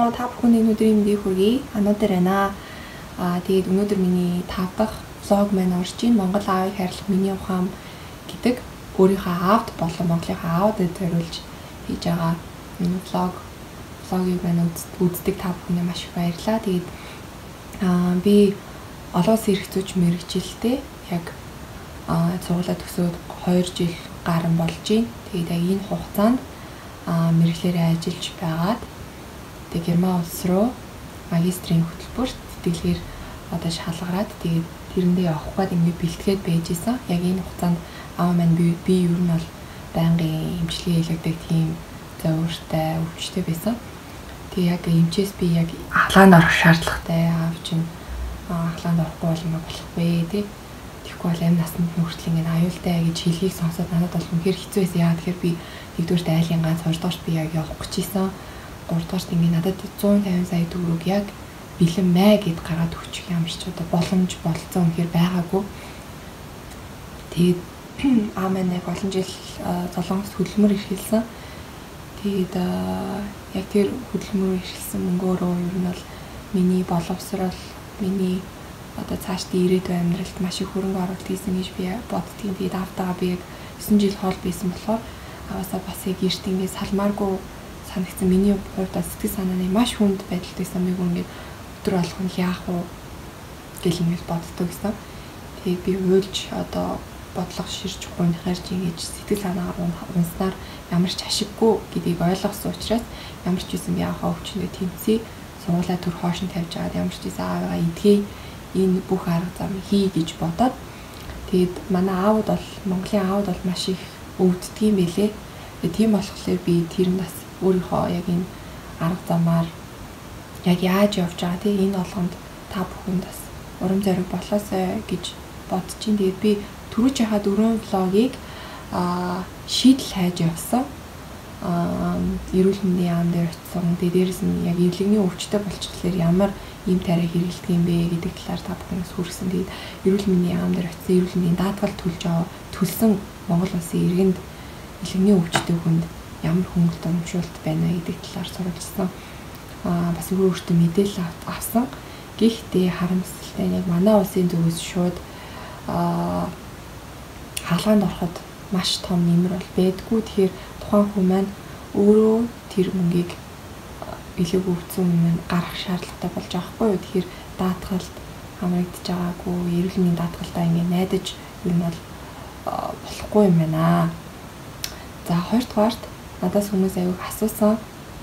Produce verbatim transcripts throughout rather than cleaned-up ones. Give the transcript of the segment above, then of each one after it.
сонслоо та бүхэнд өнөөдрийн мэндийг хүргэе. Ануудаар байна. Аа тэгээд өнөөдөр миний тав дахь влог маань орж ийн Монгол аавыг хайрлах миний ухаан гэдэг өөрийнхөө аавд болон Монголынхаа аавд зориулж хийж байгаа энэ влог влогийг маань үздэг та бүхэнд маш их баярлалаа. Тэгээд аа би олон улсын эрх зүйч мэргэжилтэй яг аа цуглаа төсөөд хоёр жил гарсан болж байна. Тэгээд яг энэ хугацаанд аа мэрэгчлэрээ ажиллаж байгаад тэгээд Герман улс руу магистрийн хөтөлбөрт тэтгэлгээр одоо шалгараад тэгээд тэрэндээ явах гээд ингээд бэлтгээд байж исэн. Яг энэ хугацаанд аав маань би би ер нь бол байнгын эмчилгээ хийлгдэг тийм зөвөртэй өвчтэй байсан. Тэгээд яг эмчээс би яг ахлаанд орох шаардлагатай аав чинь ахлаанд орохгүй бол юм болохгүй тий. Тэгэхгүй бол амь насанд хүртэл ингээд аюултай гэж хэлхийг сонсоод надад бол үнэхээр хэцүү байсан. Яа тэгэхээр би нэгдүгээрт айлын ганц, хоёрдугаарт би яг явах гэж ийсэн. гуравдугаарт ингээд надад зуун тавин сая төгрөг яг бэлэн мэй гэд гаргаад өгчих юм шиг одоо боломж болцсон үнэхээр байгаагүй. Тэгээд аа маань яг олон жил Солонгост хөдөлмөр эрхэлсэн. Тэгээд яг тэр хөдөлмөр эрхэлсэн мөнгөөрөө ер нь бол миний боловсрол, миний одоо цаашдын ирээдүйн амьдралд маш их хөрөнгө оруулалт хийсэн гэж би боддгийн. Тэгээд аавтайгаа би яг есөн жил хоол байсан болохоор аваасаа бас яг эрт ингээд салмааргүй санагдсан. Миний хувьд сэтгэл санааны маш хүнд байдалтай байсан. Би ингээд өдөр болгон яах вэ гэл ингээд боддог гэсэн. Тэгээд би уйлж одоо бодлого ширж гунхаарч ингэж сэтгэл санаагаар унснаар ямар ч ашиггүй гэдгийг ойлгосон учраас ямар ч юм би аахаа өвчнөд тэмцээ суулаа төр хоош нь тавьж агаад ямар ч юм аавыгаа идгээ энэ бүх арга зам хий гэж бодоод тэгээд манай аауд бол Монголын аауд бол маш их өвддөг юм байлээ. Тийм болохоор би тэр нь бас өөрийнхөө яг энэ арга замаар яг яаж явж байгаа тийм энэ болгонд та бүхэнд бас урам зориг болоосай гэж бодож чинь. Тэгээд би түрүүч яхаа дөрөв влогийг аа шийдэл хайж явсан. Аа эрүүл мэндийн яам дээр очсон. Тэгээд дээрэс нь яг эвлэгний өвчтөй болчихлоор ямар ийм тариа хэрэглэдэг юм бэ гэдэг талаар та бүхнээс хүрсэн. Тэгээд эрүүл мэндийн яам дээр очсон, эрүүл мэндийн даатгал төлж аваа төлсөн Монгол улсын иргэнд эвлэгний өвчтөй хүнд ямар хөнгөлт өмшүүлэлт байна гэдэг талаар суралцсан. Аа бас өөрөөсөө мэдээлэл авсан. Гэхдээ харамсалтай яг манай улсын зүгээс шууд аа хаалганд ороход маш том нэмэр бол байдгүй. Тэгэхээр тухайн хүн маань өөрөө тэр мөнгийг илүү өвцөн юм гарах шаардлагатай болж байгаа хгүй юу. Тэгэхээр даатгалд хамрагдаж байгаагүй, эрүүл мэндийн даатгалтаа ингэ найдаж юу нь бол болохгүй юм байна. За хоёрдугаарт надаас хүмүүс аяуг асуусан.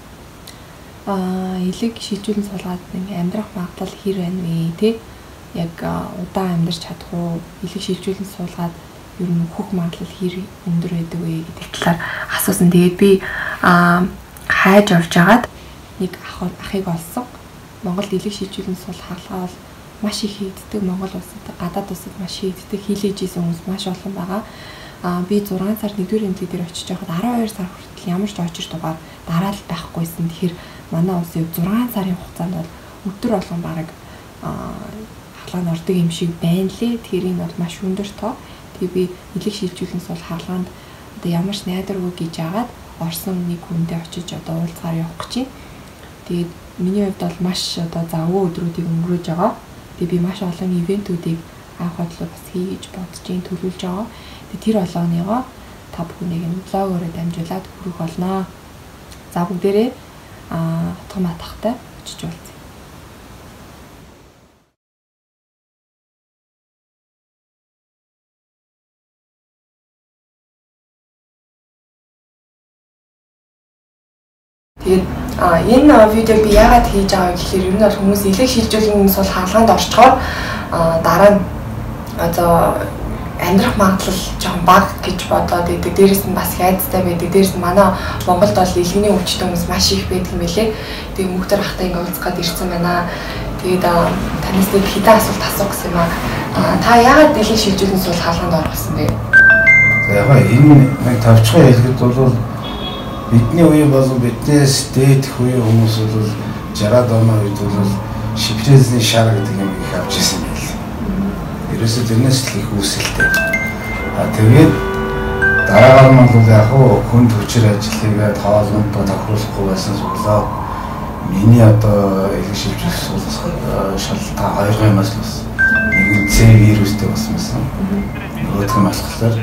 Аа элэг шилжүүлэн суулгаад ингээ амьдрах магадлал хэр байна вэ тий? Яг удаан амьдарч чадах уу? Элэг шилжүүлэн суулгаад ер нь хөх магадлал хэр өндөр байдаг вэ гэдэг талаар асуусан. Тэгээд би аа хайж авч агаад нэг ах ахыг олсон. Монгол элэг шилжүүлэн суул хаалгаа бол маш их хийддэг. Монгол улсад гадаад улсад маш хийддэг. Хийлээж исэн хүмүүс маш олон байгаа. Аа би зургаан сард нэгдүгээр эмнэлэг дээр очиж байхад арван хоёр сар хүртэл ямар ч очиж дугаар дараал байхгүйсэн. Тэгэхээр манай улсын зургаан сарын хугацаанд бол өдөр болгон бараг аа хаалгаанд ордог юм шиг байна лээ. Тэгэхээр энэ бол маш өндөр тоо. Тэгээ би элэг шилжүүлэн суул хаалгаанд одоо ямар ч найдваргүй гэж агаад орсон нэг хүндээ очиж одоо уулзгаар явах гэж байна. Тэгээд миний хувьд бол маш одоо завгүй өдрүүдийг өнгөрөөж байгаа. Тэгээд би маш олон ивентүүдийг анх бодлоо бас хийж бодож ин төлөвлөж байгаа. Тэгээд тэр болгоныгоо та бүхнийг энэ влогоор дамжуулаад хүргэх болно. За бүгдээрээ аа утга матахтай очиж уулзъя. Тэгээд энэ видеог би яагаад хийж байгаа гэхээр ер нь бол хүмүүс элэг шилжүүлэн сул хаалганд орчхоор дараа нь одоо амьдрах магадлал жоохон бага гэж бодоод идэг. Дээрээс нь бас хайцтай байдаг. Дээрээс нь манай Монголд бол элэгний өвчтөн хүмүүс маш их байдаг юм билээ. Тэгээд мөхтөр ахтай ингээ уулзгаад ирсэн байна. Тэгээд танаас нэг хэдэн асуулт асуух гэсэн юм аа. Та яагаад элэг шилжүүлэн сул хаалганд орох гэсэн бэ? За яг энэ нэг тавчхан хэлэхэд бол бидний үе болон биднээс дээд үе хүмүүс бол жараад оны үед бол шипрезний шар гэдэг юм их авч ирсэн байл. Ерөөсөө тэрнээс л их үүсэлтэй. А тэгээд дараагаар нь бол яг хөө хүнд хүчээр ажиллагээд хоолнд тохируулахгүй байсан суглаа. миний одоо элэг шилжүүлэх суулгах шалтгаан хоёр гаймаас л бас. Нэг нь C вирустэй болсон байсан. Нөгөөх нь болохоор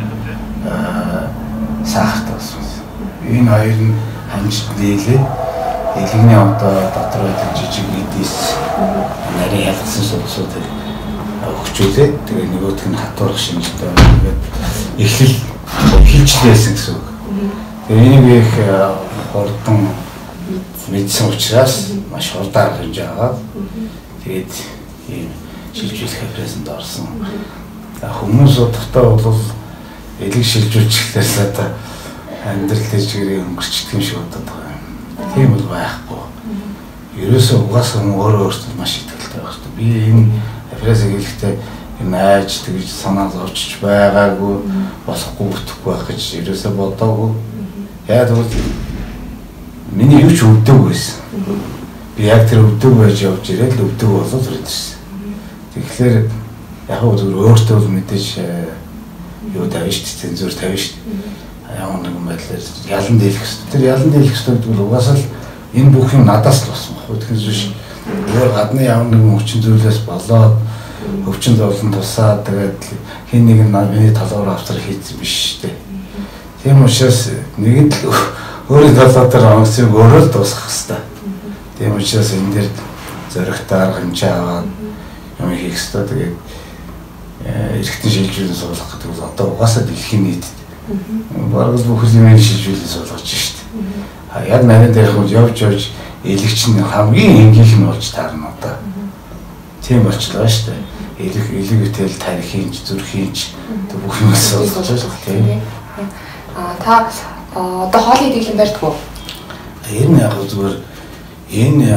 сахартай болсон. Энэ хоёр нь хамжид нийлээ элэгний одоо дотор байдаг жижиг эдис нарийн ялгсан сулсуудыг өгчүүлээ. Тэгээ нөгөөх нь хатуурах шинжтэй ингээд эхлэл эхэлжлээсэн гэсэн үг. Тэгээ энийг их хурдан мэдсэн учраас маш хурдан хэмжээ аваад тэгээд ийм шилжүүлэх операцанд орсон. Хүмүүс удахтаа бол элэг шилжүүлчихлээс одоо амьдрал дэжгэрээ өнгөрчдөг юм шиг бодоод байгаа юм. Тийм бол байхгүй. Ерөөсөө угаасаа өөрөө өөртөө маш итгэлтэй байх хэрэгтэй. Би энэ операцийг хийхдээ энэ айж тэгж санаа зовчих байгаагүй болохгүй бүтэхгүй байх гэж ерөөсөө бодоогүй. Яа тэгвэл миний юу ч өвдөг байсан. Би яг тэр өвдөг байж явж ирээд л өвдөг болоод ирсэн. Тэгэхээр яг нь зөвхөн өөртөө мэдээж юу тавьж шүү дээ, цензур тавьж шүү дээ. Ямар нэгэн байдлаар ялан дийлэх хэрэгтэй. Тэр ялан дийлэх хэрэгтэй гэдэг нь угаасаа л энэ бүх юм надаас л болсон баг. Тэгэхээр биш өөр гадны ямар нэгэн хүчин зүйлээс болоод өвчин зовлон тусаад тэгээд хин нэг нь миний талаар авсар хийсэн биш шүү дээ. Тийм учраас нэгэн л өөрийн талаар тэр онгоцыг өөрөө л дуусгах хэрэгтэй. Тийм учраас энэ дээр зөрөгтэй хэмжээ аваад юм хийх хэрэгтэй. Тэгээд эргэтэн шилжүүлэн суулгах гэдэг бол одоо угаасаа дэлхийн нийтэд бараг бүх юм шилжүүлэн суулгаж шүү дээ. А яг нарийн дээр хөө явж явж элэгч нь хамгийн энгийнх нь болж таарна одоо. Тийм болчихлоо шүү дээ. Элэг элэг үтэл тарихын зүрхийн бүх юм суулгаж байгаа тийм. А та одоо хоолны дэглэм барьдаг уу? Энэ яг зүгээр энэ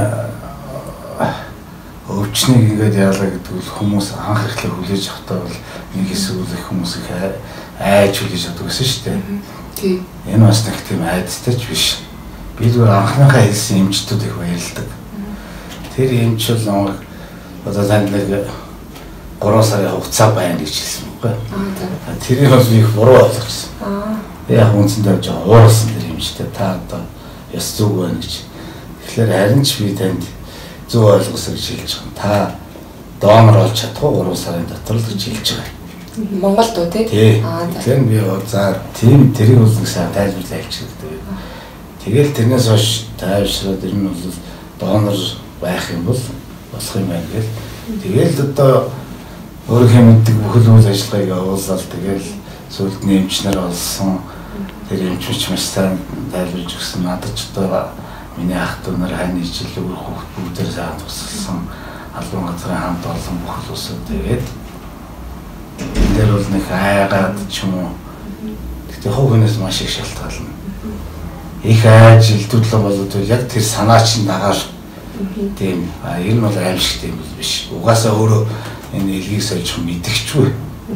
өвчнийг ингээд яалаа гэдэг бол хүмүүс анх эхлээ хүлээж авахтаа бол нэг эсвэл их хүмүүс их айж хүлээж авдаг гэсэн шүү дээ. Тийм. Энэ бас нэг тийм айдастай ч биш. Би зүгээр анхныхаа хэлсэн эмчтүүд их баярлдаг. Тэр эмч бол одоо танд нэг гурван сарын хугацаа байна гэж хэлсэн байхгүй. Аа. Тэрийг бол би их буруу ойлгосон. Аа. Яг үнцэндээ жоо уурсан тэр эмчтэй та одоо ёс зүг байна гэж. Тэгэхээр харин ч би танд зөв ойлгосоо гэж хэлж байгаа. Та донор болж чадах уу гурван сарын дотор л гэж хэлж байгаа. Монголд уу тий? Аа. Тэгэхээр би за тийм тэрийг бол нэг сайн тайлбарлаа хэлчихлээ. Тэгэл тэрнээс хойш тайвшраад ер нь бол донор байх юм бол болох юм байна гэл. Тэгэл одоо өөрийнхөө мэддэг бүхэл үйл ажиллагааг явуулаад тэгэл сүүлд нэмч нар олсон. Тэр эмчч маш сайн тайлбарлаж өгсөн. Надад ч одоо миний ах дүү нар хань ижил өөр хүүхд бүгдээр сайн тусалсан. Албан газрын хамт олон бүхэл усуд тэгээд энэ дээр бол нэг айгаад ч юм уу. Гэхдээ хов хүнээс маш их шалтгаална. Их айж илтүүдлэн болоод яг тэр санаа чинь дагаар тийм а энэ бол аимшигт юм биш. Угаасаа өөрөө энэ элгийг сольж мэдгчгүй.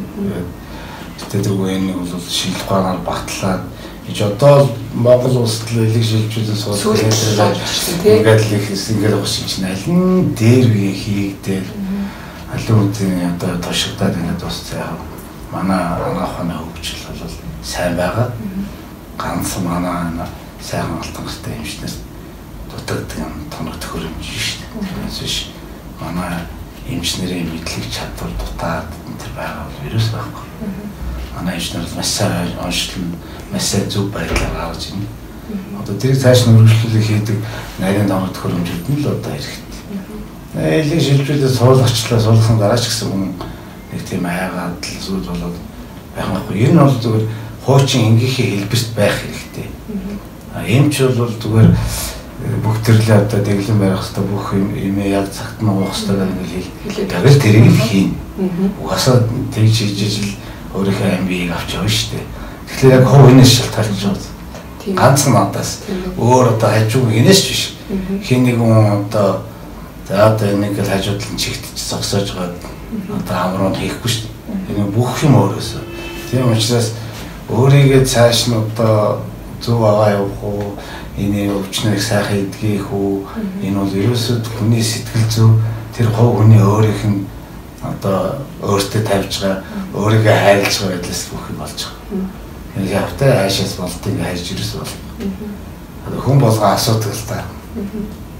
Тэгээд үгүй энэ бол шилхгаагаар багтлаад ич одоо Монгол улсад л элэг шилжүүлэн суулгах гэдэг ингээд л их ингээд бошин чинь аль нь дээр үе хийгдэл аль үеийн одоо тошигдаад ингээд дууссан. Манай анаахны хөгжил бол сайн байгаа. Ганц манай сайн алтан гартай эмчнээс дутагддаг юм тоног төхөөрөмж шүү дээ. Тэрнээс биш манай эмч нарын мэдлэг чадвар дутаад энэ байгаа бол вирус байхгүй. Манай эмч нар маш сайн онцлон маш сайн зөв байдлаар авч байна. Одоо тэр цааш нь үргэлжлүүлэх хийдэг нарийн тоног төхөөрөмжүүд нь л одоо хэрэгтэй. Элэг шилжүүлээд суулгачлаа суулгасан дараа ч гэсэн хүн нэг тийм айгаад л зүйл болоод байх байхгүй. Энэ бол зүгээр хуучин энгийнхээ хэлбэрт байх хэрэгтэй. Эмч бол зүгээр бүх төрлөө одоо дэглэм барих хэрэгтэй бүх юм яг цагт нь уух хэрэгтэй гэж хэлээ. Тэгвэл тэрийг л хийн. Угаасаа тэгж хийж ижил өөрийнхөө амбийг авч явна шүү дээ. Тэгэхээр яг хов энэс шалтгаалж байгаа. Ганцхан надаас өөр одоо хажуу энэс ч биш. Хин нэг хүн одоо за одоо нэг л хажуудлан чигтж зогсоож байгаа одоо амрууд хийхгүй шүү дээ. Энэ бүх юм өөрөөсөө. Тийм учраас өөрийгөө цааш нь одоо зөв аваа явах уу, энэ өвчнөрийг сайхан эдгэх үү, энэ бол ерөөсөө хүний сэтгэл зүй тэр хов хүний өөрийнх нь одоо өөртөө тавьж байгаа, өөрийгөө хайрлаж байгаа байдлаас бүх юм болж байгаа. Энэ явтай хайшаас болтыг хайж ирсэн бол. Одоо хүн болгоо асуудаг л та.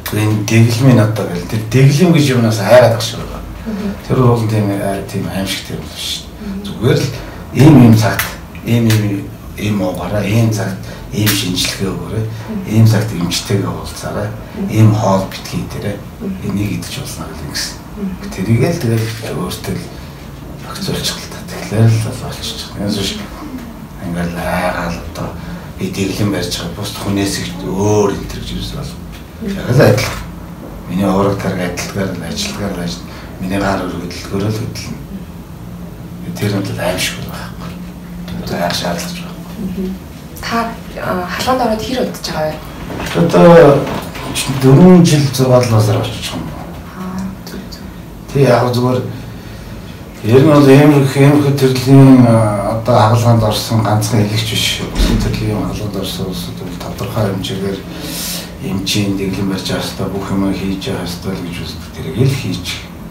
энэ дэглэмийн одоо гэл тэр дэглэм гэж юмнаас айгаад ах шиг байгаа. Тэр бол тийм тийм аимшигтэй юм биш. Зүгээр л ийм ийм цагт ийм ийм ийм уугаараа ийм цагт ийм шинжилгээ өгөөрэй. Ийм цагт эмчтэйгээ уулзаарай. Ийм хоол битгий дээрээ энийг идэж болно гэсэн. Тэрийг л тэгэл өөртөө багцуулчих л та. Тэгэхээр л болчихчих. Яасан ингээл айгаал одоо би дэглэм барьж байгаа бус хүнээс их өөр энэ төр гэж бол яг л адил. Миний уураг тарга адилгаар ажиллагаар ажил миний гар өргөдлгөөр л хөдлөн. Тэр нь л аимшиг байхгүй. Одоо яах шаардлагач байхгүй. Та халгаанд ороод хэр удаж байгаа вэ? Одоо дөрвөн жил зугаалнасаар очиж байгаа юм. Аа зүг зүг. Тэг яг зүгээр ер нь бол эмх эмх төрлийн одоо хаалганд орсон ганцхан хэлэгч биш. Бусад төрлийн хаалганд орсон улсууд бол тодорхой хэмжээгээр эмчийн дэглэм барьж байгаа бүх юм хийж байгаа хэвээр гэж үздэг. Тэрийг л хийж.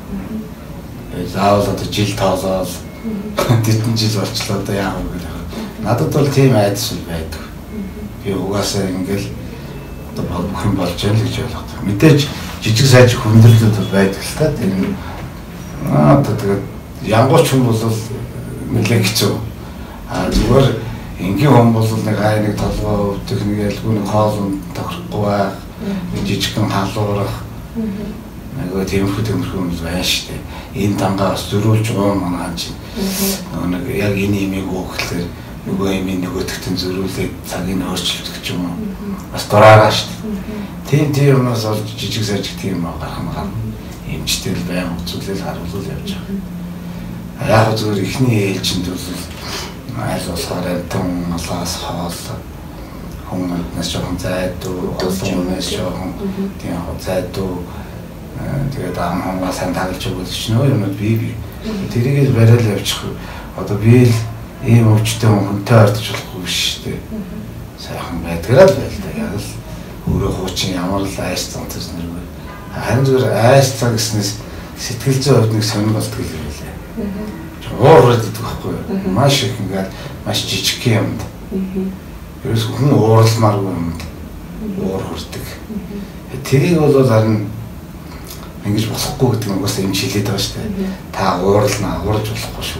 Заавал одоо жил тоолоод тэдэн жил болчлоо одоо яах вэ гэдэг. Надад бол тийм айдас байдаг. Би угаасаа ингээл одоо бүх юм болж байгаа л гэж ойлгодог. Мэдээж жижиг сайжиг хүндрэлүүд байдаг л та. Тэр нь аа одоо тэгээд янгууч хүн бол нэлээд хэцүү. А зүгээр энгийн хүн бол нэг хай нэг толгой өвдөх нэг ялгүй нэг хоол тохирохгүй байх. Нэг жижигхэн халуурах. Нөгөө тиймэрхүү тиймэрхүү юм байна шүү дээ. Энэ дангаа бас зөрүүлж байгаа манай хаан чинь. Нэг яг энэ имийг өөхлөөр нөгөө имийн нөгөөдөгтөн зөрүүлээд цагийг өөрчлөлтөх юм уу? Бас дураараа шүү дээ. Тийм тийм юмнаас олж жижиг сажиг тийм гарах юм гал. Эмчтэй л байнг үзүүлэл харуулал явж байгаа. Яг зүгээр ихний ээлжинд бол айл болохоор тун малаас хоол хүмүүнээс жоохон зайдуу, улсынээс жоохон тийм зайдуу тэгээд ам хамгаа сайн таглаж өгөх ч нөө юмуд бий бий. Тэрийг л бариад явчих. Одоо би л ийм өвчтөн хүнтэй ардж болохгүй биш дээ. Сайхан байдгаар л байл та. Яг л өөрөө хуучин ямар л айс цанцс нэргүй. Харин зүгээр айс цаг гэснээс сэтгэл зүйн хувьд нэг сонир болдгоо юм лээ. Уураад идэх байхгүй юу? Маш их ингээд маш жижиг юмд. Ерөөс хүн ууралмааргүй юмд уур хүрдэг. Тэрийг бол харин ингэж болохгүй гэдэг нь угаасаа юм шилээд байгаа шүү дээ. Та ууралнаа, уурж болохгүй шүү.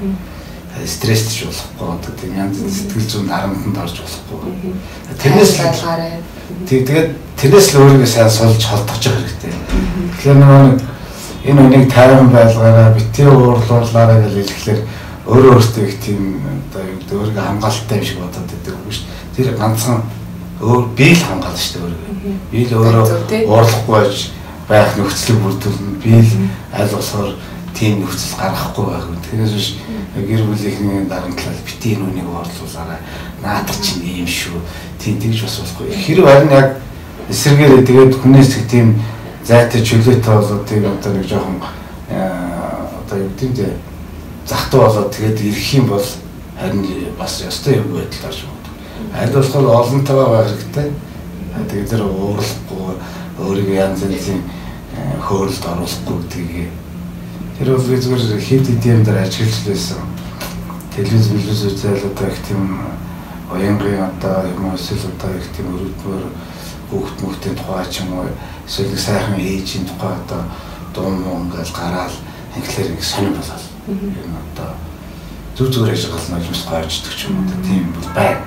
Стрессч болохгүй одоо тийм янз бүрийн сэтгэл зүйн дарамтанд орж болохгүй. Тэрнээс л тэгээд тэрнээс л өөрийгөө сайн сулж холдож байгаа хэрэгтэй. Тэгэхээр нэг энэ үнийг тайван байлгаараа битээ уурлуулаараа гэж хэлэхлээр өөрөө өөртөө их тийм одоо юу гэдэг өөрийгөө хамгаалалттай юм шиг бодоод байдаг юм шүү. Тэр ганцхан өөр би л хамгаална шүү дээ өөрийгөө. Би л өөрөө уурлахгүй байж байх нөхцөлийг бүрдүүлнэ. Би л аль болохоор тийм нөхцөл гаргахгүй байх юм. Тэрээс биш гэр бүлийнхний дарамтлал битээ энэ үнийг уурлуулаараа наадах чинь ийм шүү. Тийм тэгж бас болохгүй. Хэрэг харин яг эсэргээрээ тэгээд хүнээс тийм зайтай чөлөөтэй болоод тийм одоо нэг жоохон одоо юу гэдэг нь зах туу болоод тэгээд ирэх юм бол харин бас ёстой юм байдал тааш юм. Аль болохоор олонтойгоо байх хэрэгтэй. Тэгээд тэр уурлахгүй өөрийгөө янз янзын хөөрөлд оруулахгүй гэдгийг тэр бол зүгээр хэд хэдийн дээр ажиглаж байсан. Телевиз телевиз үзэл одоо их тийм оянгийн одоо юм эсвэл одоо их тийм өрөвдмөр хүүхд мөхтийн тухай ч юм уу эсвэл сайхан ээжийн тухай одоо дуум ингээл гараал ингээл ингэ сонир болол. Энэ одоо зүг зүгээр ажиглал нь юмс гойждаг ч юм уу тийм бол байна.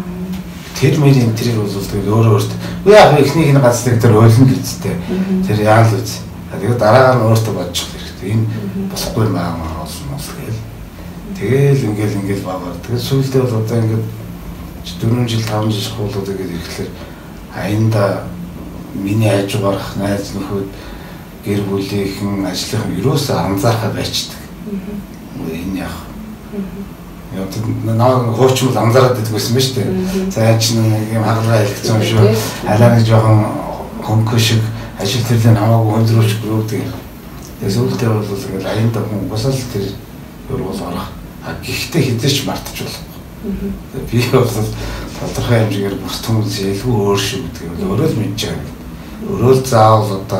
Тэр мэрийн энтрийг бол тэгээд өөрөө өөртөө яг ихнийг энэ ганцлаг тэр ойлно гэжтэй. Тэр яа л үз. Тэгээд дараагаар нь өөртөө бодчих хэрэгтэй. Энэ болохгүй юм аа олсон бол тэгэл. Тэгэл ингээл ингээл баагаар. Тэгээд сүүлдээ бол одоо ингээд дөрвөн жил таван жил хуулууд гэдэг ирэхлээр аянда миний хажуугарах найз нөхөд гэр бүлийнхэн ажлынхан юусаа анзаархаа байцдаг. Энэ яг яг наа хуучин бол анзаараад байдаг байсан биз дээ. За ч нэг юм хагалгаа хэлсэн юм шүү. Алаа нэг жоохон хөнгө шиг ажил төрлөө хамаагүй хөндрүүлчихгүй юу гэдэг. Тэгээс үүдээ бол ингээл аянда хүн босол тэр юу бол орох. А гэхдээ хизээч мартаж болохгүй. Би бол тодорхой хэмжээгээр бус хүмүүс ялгүй өөр шүү гэдэг нь өөрөө л мэдж байгаа. Өөрөө л заавал одоо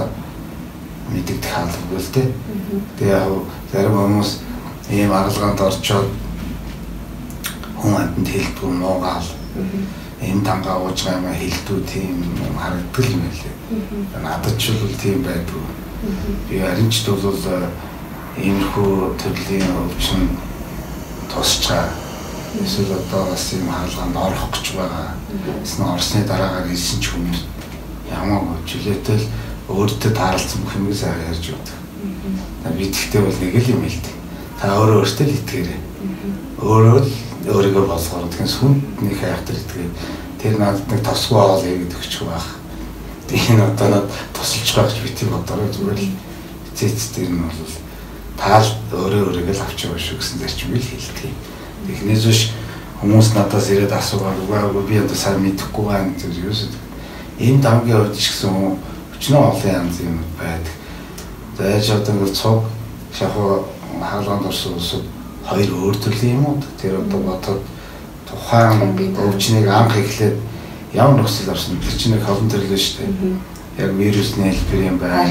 мэддэг хаалгагүй л дээ. Тэгээ яг зарим хүмүүс ийм аргалгаанд орчоод хүн амтнд хэлбгүй муугаал. энэ тангаа ууж байгаа юм хэлдүү тийм харагддаг юм байлээ. Надад ч бол тийм байдгүй. Би харин ч бол иймэрхүү төрлийн өвчин тусч байгаа. Эсвэл одоо бас юм хаалганд орох гэж байгаа. Эсвэл орсны дараагаар хэлсэн ч хүмүүс ямаагүй жилээтэй л өөртөө таарлцсан бүх юмыг сайн ярьж өгдөг. Би тэгтээ бол нэг л юм хэлдэг. Та өөрөө өөртөө л итгээрэй. Өөрөө л өөрийгөө болгоод тэгэн сүнд нэг хайхтар итгээ. Тэр надад нэг тосгүй хоол ийгэд өгч байх. Энэ одоо надад тусалж байгаа ч битгий бодорой зүгээр л цэц дээр нь бол таал өөрөө өөрийгөө л авч яваа шүү гэсэн зарчмыг хэлдэг. Тэгнээс биш хүмүүс надаас ирээд асуугаад үгүй би одоо сайн мэдэхгүй байна гэж юу гэсэн. Энэ дамгийн хувьд ч гэсэн өчнөө олон янз юм байдаг. За яаж одоо ингэ цог шахуу хаалганд орсон ус хоёр өөр төрлийн юм уу? Тэр одоо бодоод тухайн өвчнийг анх эхлээд ямар нөхцөл орсон тэр чинь нэг холон төрлөө шүү дээ. Яг вирусны хэлбэр юм байна.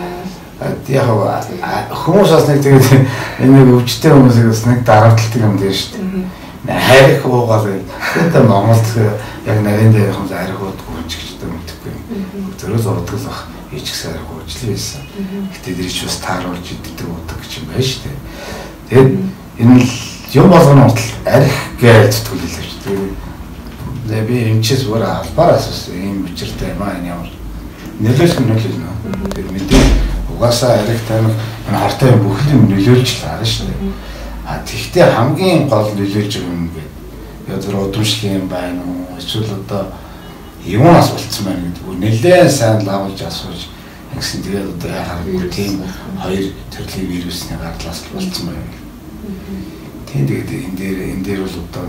Яг хүмүүс бас нэг тэгээд энэ нэг өвчтэй хүмүүсийг бас нэг дарамтлагдаг юм дээр шүү дээ. Хайрх уугаал гэдэг Монголд яг нарийн дээр хүмүүс хайрх уудгүй юм ч гэж мэдхгүй. Тэрөөс урдгал бах ич гэсэн хайрх уучлаа байсан. Гэтэ тэр ч бас тааруулж иддэг уудаг гэж юм байна шүү дээ. Тэгээд энэ л юм болгоно уртл арх гэж төлөвлөж тэгээд би эмчээс өөр албаар асуусан юм учиртай юм аа ямар нөлөөлөх нь нөлөөлнө. Тэр мэдээ угаасаа арх таймх энэ хартай бүх юм нөлөөлж лаа шүү дээ. А тэгтээ хамгийн гол нөлөөлж байгаа юм гээд яг зөв удамшлын юм байна уу эсвэл одоо юмас болцсон байна гэдэг үү нэлээд сайн лавлж асууж гэсэн тэгээд одоо яхаар тийм хоёр төрлийн вирусны гардлаас болцсон байна. Тийм тэгээд энэ дээр энэ дээр бол одоо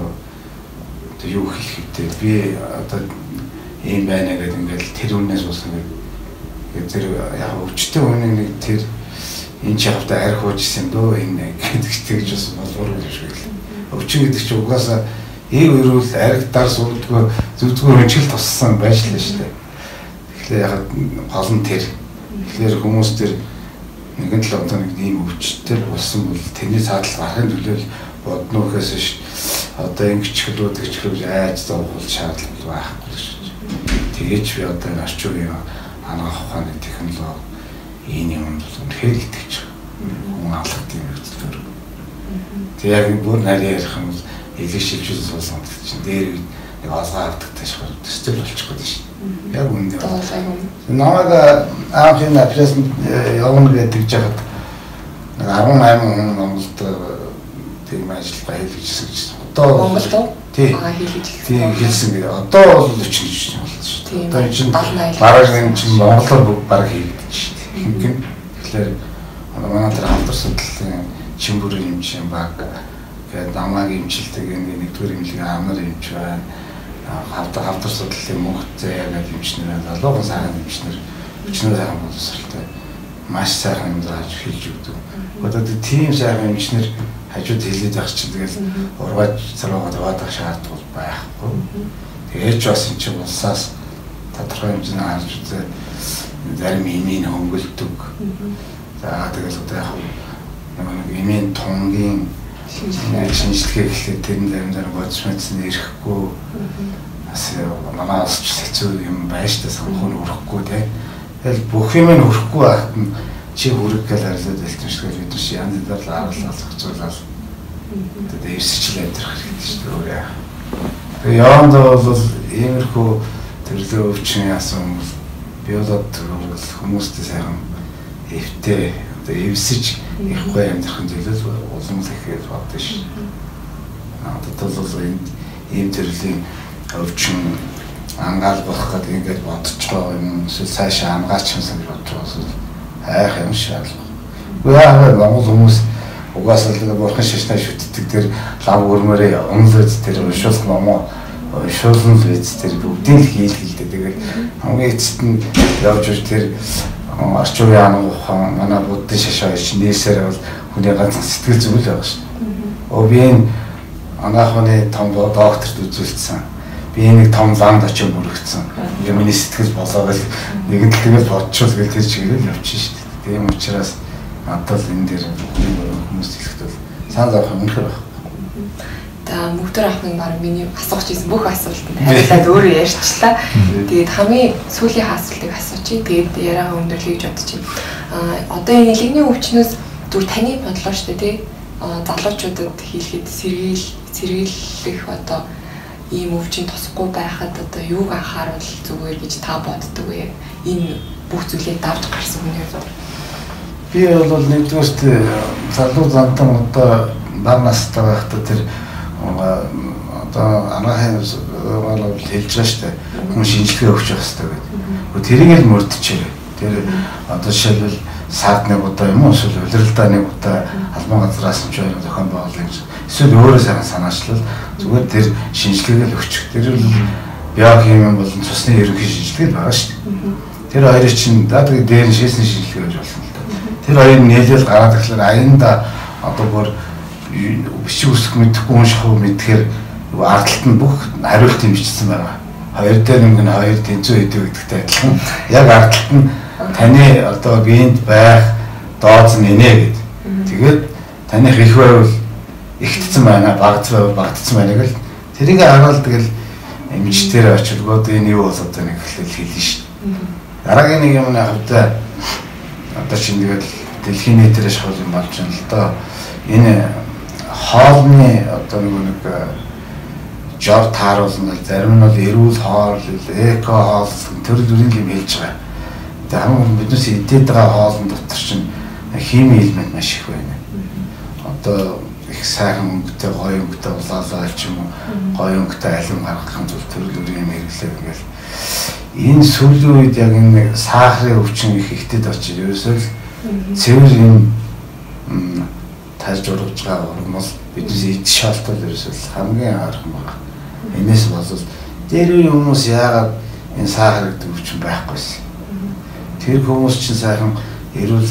юу хэлэх вэ? Би одоо ийм байна гэдэг ингээд тэр үнээс болсон гэдэг тэр яг өвчтөй хүний нэг тэр энэ чавтай арх уужсэн дөө энэ гэдэг тэгж бас болвор гэж хэлээ. Өвчин гэдэг чинь угаасаа ийг өрөөл арх дар суудгүй зүвдгөр өнчил туссан байж лээ шүү дээ. Тэгэхээр яг гол нь тэр. Тэгэхээр хүмүүс тэр нэгэн л одоо нэг ийм өвчтөй болсон бол тэрний цаадал гарахын төлөө бодно гэхээс ш одоо ингэж хэлүүд гэж хэлж айж зовхол шаардлага байхгүй шүү. Тэгэж би одоо энэ орчин үеийн анагаах ухааны технологи энэ юм бол үнэхээр итгэж хүн алхах тийм хэвчээр. Тэг яг бүр нарийн ярих юм бол илэг шилжүүлж болсон чинь дээр нэг олгоо авдаг таашгүй төсөл болчих гээд шин. Яг үнэ. Намайг аах энэ апрес явна гэдэг жахад нэг арван аймаг хүн Монголд тийм ажиллагаа хийлгэжсэн гэж. Одоо Монголд тийм тийм хэлсэн гэдэг. Одоо бол өчнө гэж болно шүү. Одоо энэ чинь бараг энэ чинь Монголоор баг хийгдэж шүү. Хинхэн тэгэхээр манай тэр хамтар судлалын чимбүрийн эмчийн баг гэдэг намайг эмчилдэг энэ нэгдүгээр эмнэлгийн амар эмч байна. Хамтар хамтар судлалын мөнх зэя гэдэг эмчнэр залуухан сайхан эмчнэр өчнөө сайхан боловсралтай маш сайхан юм зааж хэлж өгдөг. Одоо тийм сайхан эмчнэр хажууд хэлээд байх чинь тэгэл ургааж цараагаад яваад шаардлагагүй байхгүй. Тэгээд ч бас энэ чинь улсаас тодорхой хэмжээний харж үзээд зарим имийн хөнгөлдөг. За тэгэл одоо яг нэг имийн тунгийн шинжилгээ гэхлээр тэрэн зарим зарим бодис мэдсэн ирэхгүй бас манай улсч хэцүү юм байж та санхүүн өрөхгүй те. Тэгэл бүх юм нь өрөхгүй байхад нь чи хүрэг гэж арилаад байлтсан шүү дээ. Бид чи янз бүр аарлал зохицуулаад тэгээд эвсчлээ амьдрах хэрэгтэй шүү дээ. Тэгээ яванд бол иймэрхүү төрлөө өвчин яасан бол биолог төрөл хүмүүстэй сайхан эвтэй одоо эвсэж ихгүй амьдрахын төлөө улам л ихээр боддог шүү. Надад бол энэ ийм төрлийн өвчин ангаалгах гэдэг ингээд бодож байгаа юм эсвэл цаашаа ангаач юмсан гэж бодож байгаа. Айх юм шаардлагагүй. Яагаад Монгол хүмүүс угаасаа л бурхан шашнаа шүтдэг тэр лав өрмөрөө онлоз тэр уушуулах номоо уушуулсан лэц тэр бүгдийг л хийлгэлдэ. Тэгээд хамгийн эцэст нь явж ир тэр орчин үеийн анх ухаан манай буддын шашаа ич нээсээр бол хүний ганц сэтгэл зүйл байгаа шүү. Оо би энэ анаахны том докторт үзүүлсэн. Би нэг том ланд очиж бүрэгцэн. Ингээ миний сэтгэл болоод нэгэн тэгэл бодчихвол гэл тэр чигээр явчих шүү дээ. Тийм учраас надад энэ дээр хүмүүс хэлэхэд бол сайн зовх юм үнэхээр байна. За мөвдөр ах минь баг миний асуух гэсэн бүх асуултанд хариулаад өөрөө ярьчлаа. Тэгээд хамгийн сүүлийн асуултыг асуучих. Тэгээд яриагаа өндөрлөе гэж бодчих. Аа одоо энэ элэгний өвчнөөс зүр таны бодлоо шүү дээ тий. Аа залуучуудад хийлгээд сэргээл сэргийлэх одоо ийм өвчин тусахгүй байхад одоо юуг анхааруул зүгээр гэж та боддог вэ? Энэ бүх зүйлийг давж гарсан хүний хувьд. Би бол нэгдүгээрт залуу зантан одоо баг настай байхдаа тэр одоо анаахын бол хэлж байгаа шүү дээ. Хүн шинжилгээ өгч явах хэрэгтэй гэдэг. Тэрийг л мөрдчихээрээ. Тэр одоо жишээлбэл сард нэг удаа юм уу эсвэл улиралдаа нэг удаа албан газраас нь ч юм зохион байгуулах гэж эсвэл өөрөө сайн санаачлал зүгээр тэр шинжилгээг л өгчих. Тэр бол биохимийн болон цусны ерөнхий шинжилгээ байгаа шүү дээ. Тэр хоёрыг чинь дадаг дээр нь шийсэн шинжилгээ гэж болно л да. Тэр хоёрыг нийлэл гараад ирэхлээр аянда одоо бүр бичиг үсэх мэдэхгүй унших уу мэдхээр ардталт нь бүх хариулт юм бичсэн байгаа. Хоёр дээр нэг нь хоёр тэнцүү хэдүү гэдэгтэй адилхан. Яг ардталт нь таны одоо генд байх дооц нь инэ гэд. Тэгээд таних их байвал ихтсэн байна, багц байвал багтсан байна гэл. Тэрийг хараад тэгэл эмчтэр очилгоод энэ юу бол одоо нэг хэлэл хэлнэ шүү. Дараагийн нэг юм хавтаа одоо чинь тэгэл дэлхийн нийтээр шахал юм болж байна л доо. Энэ хоолны одоо нэг жор тааруулна зарим нь бол эрүүл хоол, эко хоол төрөл бүрийн юм хэлж байгаа. Тэгээ хамгийн биднээс идэт байгаа хоолн дотор чинь хими элемент маш их байна. Одоо их сайхан өнгөтэй, гоё өнгөтэй улаалаа ч юм уу, гоё өнгөтэй алим гаргахын тулд төрөл бүрийн юм хэрэглээ ингээл. Энэ сүүлийн үед яг энэ сахарын өвчин их ихтэд очиж ерөөсөө л цэвэр юм тарж урагж байгаа урмал биднээс идэх шаалтал ерөөсөө хамгийн арга байна. Энэс болов дээр үе хүмүүс яагаад энэ сахар гэдэг өвчин байхгүйсэн. Тэр хүмүүс чинь сайхан эрүүл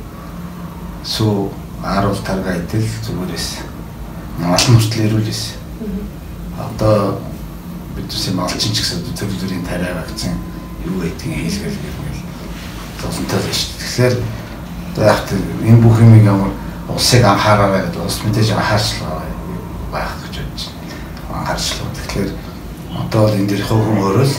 сүү аруул тарга идэл зүгээрээс малын хүртэл эрүүлээс. Одоо биднээс малчин ч гэсэн төрөл бүрийн тариа вакцин юу гэдгийг хэлгээл гэрмэл зовсонтой л шүү дээ. Тэгэхээр одоо яг энэ бүх юм ямар улсыг анхаараа гэдэг улс мэдээж анхаарчлаа байх гэж бодож байна. Анхаарчлаа. Тэгэхээр одоо бол энэ дээр хувь өөрөө л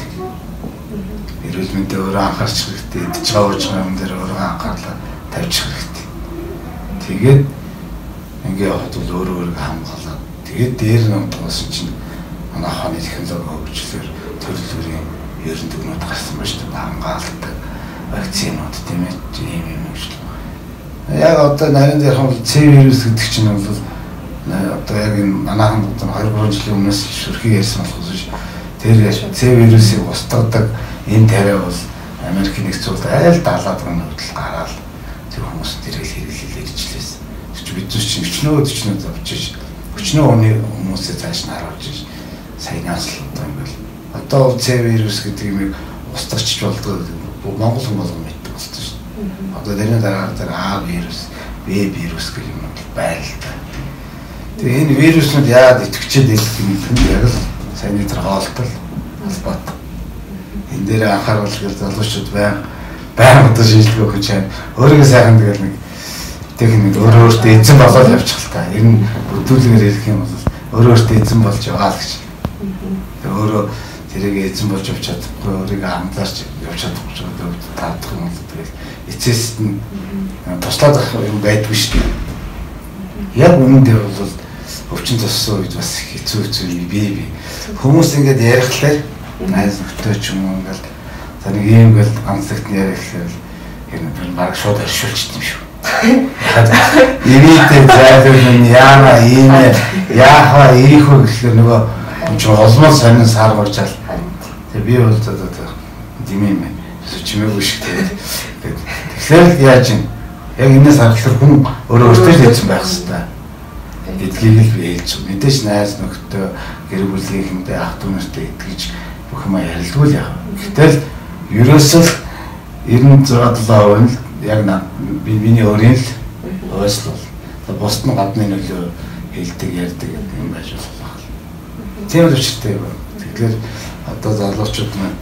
эрүүл мэндээ өөрөө анхаарч хэрэгтэй, идэж байгаа ууж байгаа юм дээр өөрөө анхаарлаа тавьчих хэрэгтэй. Тэгээд ингээ явахад бол өөрөө өөрийгөө хамгаалаад тэгээд дээр нь тоосон чинь манай хааны технологи хөгжлөөр төрөл бүрийн ерөн дүгнүүд гарсан байна шүү дээ. Хамгаалалт, вакцинууд тийм ээ ийм юм хөгжлөө. Яг одоо нарийн дээр хам С вирус гэдэг чинь бол одоо яг энэ манайхан одоо хоёр гурван жилийн өмнөөс шүрхий ярьсан болохоос биш. Тэр С вирусыг устгадаг энэ тариа бол Америк нэгдсэн улсад айл далаад гэн хөдөл гараад тэр хүмүүс тэрийг хэрэглэлээ ирчлээсэн. Тэр чинь бид чинь өчнөө өчнөө завж өчнөө оны хүмүүсээ цааш нь харуулж саянаас л одоо юм бэл. Одоо С вирус гэдэг юмыг устгачч болдог Монгол хүн болгон мэддэг болсон шүү дээ. Одоо тэрний дараа дараа А вирус, Б вирус гэх юм байна л да. Тэгээ энэ вируснууд яагаад итгэвчээд ирэх юм бэ? Яг л сайн тэр хоолтой холбоотой. Энэ дээр анхааруул гэж залуучууд байна. Баян одоо шинжилгээ өгөх чинь өөрийгөө сайхан тэгэл нэг техник өөрөө өөртөө эзэн болоод явчих л та. Ер нь бүдүүлгээр ирэх юм бол өөрөө өөртөө эзэн болж яваа л гэж. Тэгээ өөрөө тэрийг эзэн болж явж чадахгүй, өөрийгөө хамтаарч явж чадахгүй ч гэдэг таадах юм бол тэгэл эцэст нь туслаад авах юм байдгүй шүү дээ. Яг үүндээ бол өвчин туссан үед бас хэцүү хэцүү бие бие. Хүмүүс ингээд ярихлаар найз нөхдөд ч юм уу ингээд за нэг юм гэл ганцлагт ярихлаар энэ баг шууд оршуулчих юм шүү. Ирээдүйд зайлшгүй яана ийм яахаа ийхүү гэхлээр нөгөө ч олмол сонин сар горчаал. Тэгээ би бол одоо димээ мэн чимээгүй шиг тэгээд тэгэхээр яаж юм яг энэс харахаар хүн өөрөө өөртөө хэлсэн байх хэрэгтэй. Эдгийг л би хэлж байгаа. Мэдээж найз нөхдөд гэр бүлийнхэнтэй ах дүү нартай итгэж бүх юм ярилдгүй л яа. Гэтэл ерөөсөө девяносто шесть процент нь яг би миний өөрийн л ойлголт. Бусд нь гадны нөлөө хэлдэг ярьдаг юм байж болох. Тийм л учиртай юм. Тэгэхээр одоо залуучууд маань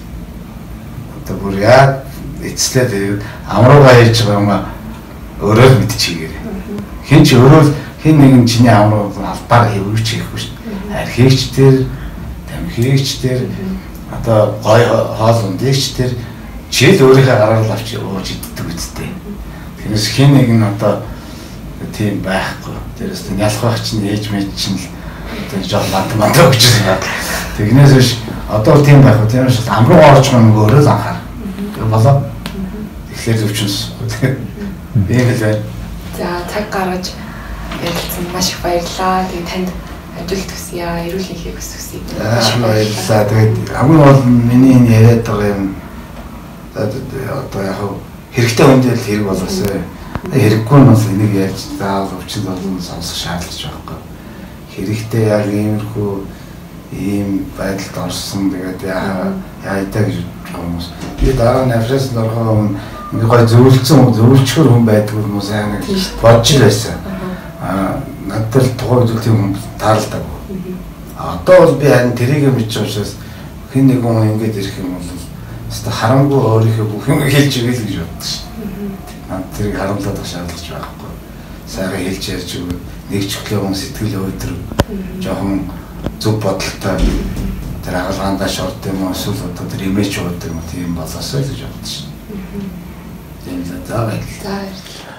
одоо бүр яа эцлээд амруугаа хийж байгаа юм аа өөрөө л мэдчихээгээрээ. Хин ч өөрөө л хэн нэгэн чиний амруу албаар хийвч хийхгүй шүү дээ. Архивч тэр, тамхигч тэр, одоо гой хоол ундэгч тэр жил өөрийнхөө гараар авч ууж иддэг үстэй. Тэрнээс хэн нэгэн одоо тийм байхгүй. Тэрээс нь ялах байх чинь ээж мэж чинь л тэр жоо манд манд өгч байгаа. Тэгнээс биш одоо тийм байх уу. Тийм учраас амруу орж байгаа нэг өөрөө л анхаар. Болоо. Тэгэхээр зөвчнс. Тийм л байна. За цаг гаргаж ярилцсан маш их баярлалаа. Тэгээ танд ажилт хүсье, эрүүл мэндийг хүсье. Маш баярлалаа. Тэгээд хамгийн гол нь миний энэ яриад байгаа юм одоо яг хэрэгтэй хүндэл хэрэг болоосай. Хэрэггүй нь бас энийг ярьж заавал өвчин болон сонсох шаардлагатай байхгүй. Хэрэгтэй яг иймэрхүү ийм байдалд орсон тэгээд яа яадаа гэж хүмүүс. Би дараа нь авшаас нөрхөө ингээ гой зөвлөсөн зөвлөчхөр хүн байдаг юм уу сайн нэг бодж л байсан. Аа надад тухайн зүйл тийм хүн таалдаг. Одоо бол би харин тэрийг мэдчих учраас хэн нэг хүн ингэж ирэх юм бол өстой харамгүй өөрийнхөө бүх юм хэлж ивэл гэж боддог шин. Наад тэрийг харамлаад байх шаардлагач байхгүй. Сайхан хэлж ярьж өгөө нэг ч өглөө сэтгэл өөдрөг жоохон зөв бодолтой тэр агалгаандаа шорт юм уу эсвэл одоо тэр имиж уудаг юм тийм болоосой гэж боддог шин. Тийм л заа байл. За